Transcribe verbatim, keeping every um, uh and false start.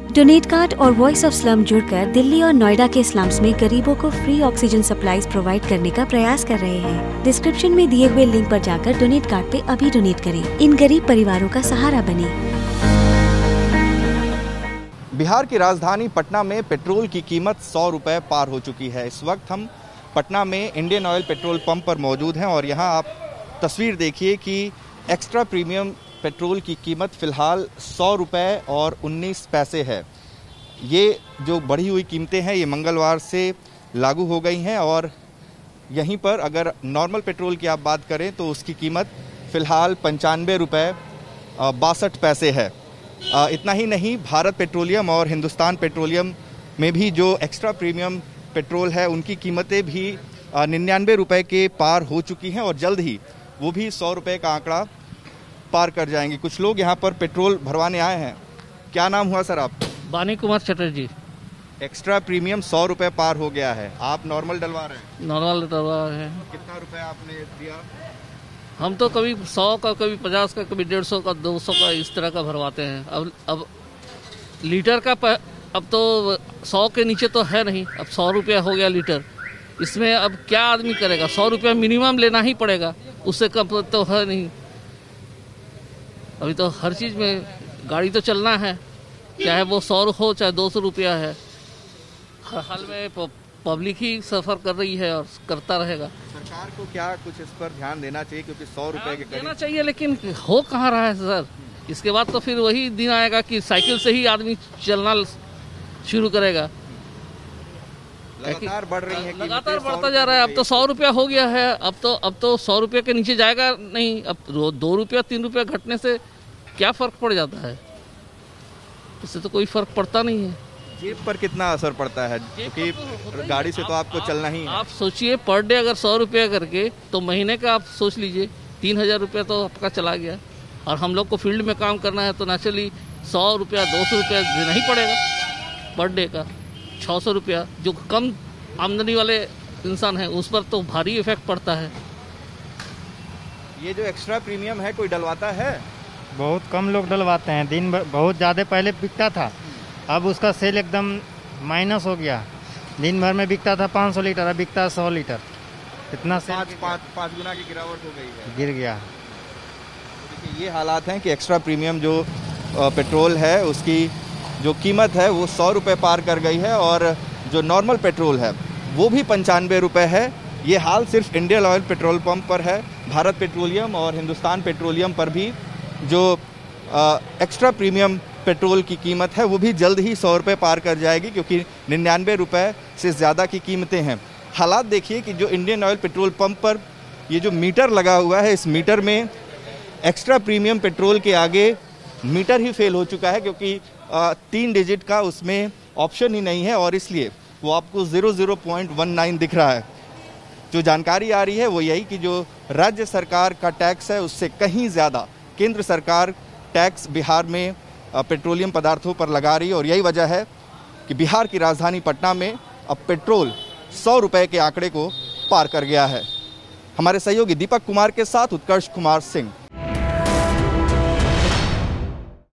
Donate card और voice of slum जुड़कर दिल्ली और नोएडा के स्लम्स में गरीबों को फ्री ऑक्सीजन सप्लाईज प्रोवाइड करने का प्रयास कर रहे हैं। डिस्क्रिप्शन में दिए हुए लिंक पर जाकर डोनेट कार्ड पे अभी डोनेट करें। इन गरीब परिवारों का सहारा बने। बिहार की राजधानी पटना में पेट्रोल की कीमत सौ रुपये पार हो चुकी है। इस वक्त हम पटना में इंडियन ऑयल पेट्रोल पंप पर मौजूद हैं और यहाँ आप तस्वीर देखिए कि एक्स्ट्रा प्रीमियम पेट्रोल की कीमत फ़िलहाल सौ रुपये और उन्नीस पैसे है। ये जो बढ़ी हुई कीमतें हैं ये मंगलवार से लागू हो गई हैं और यहीं पर अगर नॉर्मल पेट्रोल की आप बात करें तो उसकी कीमत फ़िलहाल पंचानवे रुपये बासठ पैसे है। इतना ही नहीं, भारत पेट्रोलियम और हिंदुस्तान पेट्रोलियम में भी जो एक्स्ट्रा प्रीमियम पेट्रोल है उनकी कीमतें भी निन्यानवे रुपये के पार हो चुकी हैं और जल्द ही वो भी सौ रुपये का आंकड़ा पार कर जाएंगे। कुछ लोग यहाँ पर पेट्रोल भरवाने आए हैं। क्या नाम हुआ सर आप? बानी कुमार चटर्जी। एक्स्ट्रा प्रीमियम सौ रुपये पार हो गया है, आप नॉर्मल डलवा रहे हैं? नॉर्मल डलवा रहे हैं। कितना रुपए आपने दिया? हम तो कभी सौ का, कभी पचास का, कभी डेढ़ सौ का, दो सौ का, इस तरह का भरवाते हैं। अब अब लीटर का प, अब तो सौ के नीचे तो है नहीं, अब सौ रुपया हो गया लीटर। इसमें अब क्या आदमी करेगा? सौ रुपया मिनिमम लेना ही पड़ेगा, उससे कम तो है नहीं। अभी तो हर चीज़ में गाड़ी तो चलना है, चाहे वो सौ हो चाहे दो सौ रुपया है। हर हाल में पब्लिक ही सफ़र कर रही है और करता रहेगा। सरकार को क्या कुछ इस पर ध्यान देना चाहिए, क्योंकि सौ रुपये के देना चाहिए, लेकिन हो कहाँ रहा है सर। इसके बाद तो फिर वही दिन आएगा कि साइकिल से ही आदमी चलना शुरू करेगा। लगातार बढ़ रही है, लगातार बढ़ता जा रहा है। अब तो सौ रुपया हो गया है, अब तो अब तो सौ रुपये के नीचे जाएगा नहीं। अब दो रुपया तीन रुपया घटने से क्या फ़र्क पड़ जाता है? इससे तो कोई फ़र्क पड़ता नहीं है। जेब पर कितना असर पड़ता है, क्योंकि तो गाड़ी से तो आपको चलना ही है। आप सोचिए, पर डे अगर सौ रुपया करके तो महीने का आप सोच लीजिए तीन हज़ार रुपया तो आपका चला गया। और हम लोग को फील्ड में काम करना है तो नेचुरली सौ रुपया दो सौ रुपया देना ही पड़ेगा पर डे का। छः सौ रुपया जो कम आमदनी वाले इंसान हैं उस पर तो भारी इफेक्ट पड़ता है। ये जो एक्स्ट्रा प्रीमियम है कोई डलवाता है? बहुत कम लोग डलवाते हैं। दिन भर बहुत ज़्यादा पहले बिकता था, अब उसका सेल एकदम माइनस हो गया। दिन भर में बिकता था पाँच सौ लीटर, अब बिकता है सौ लीटर। इतना सेल पाँच पाँच पाँच गुना की गिरावट हो गई है, गिर गया। देखिए ये हालात हैं कि एक्स्ट्रा प्रीमियम जो पेट्रोल है उसकी जो कीमत है वो सौ रुपये पार कर गई है और जो नॉर्मल पेट्रोल है वो भी पंचानवे रुपये है। ये हाल सिर्फ इंडियन ऑयल पेट्रोल पंप पर है। भारत पेट्रोलियम और हिंदुस्तान पेट्रोलियम पर भी जो आ, एक्स्ट्रा प्रीमियम पेट्रोल की कीमत है वो भी जल्द ही सौ रुपये पार कर जाएगी, क्योंकि निन्यानवे रुपये से ज़्यादा की कीमतें हैं। हालात देखिए कि जो इंडियन ऑयल पेट्रोल पंप पर ये जो मीटर लगा हुआ है, इस मीटर में एक्स्ट्रा प्रीमियम पेट्रोल के आगे मीटर ही फेल हो चुका है, क्योंकि आ, तीन डिजिट का उसमें ऑप्शन ही नहीं है और इसलिए वो आपको zero zero point one nine दिख रहा है। जो जानकारी आ रही है वो यही कि जो राज्य सरकार का टैक्स है उससे कहीं ज़्यादा केंद्र सरकार टैक्स बिहार में पेट्रोलियम पदार्थों पर लगा रही है और यही वजह है कि बिहार की राजधानी पटना में अब पेट्रोल सौ रुपये के आंकड़े को पार कर गया है। हमारे सहयोगी दीपक कुमार के साथ उत्कर्ष कुमार सिंह।